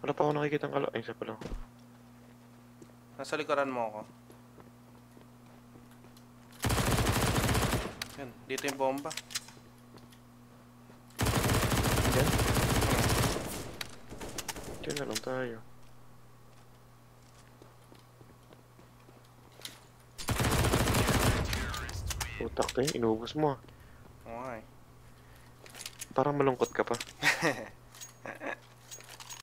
Wala pa ako nakikita ng ay, isa pa lang. Nasa likuran mo ako. Yan, dito yung bomba. Yan. Diyan na lang tayo. Utak tayo, inubos mo ah. Oo nga eh. Parang malungkot ka pa.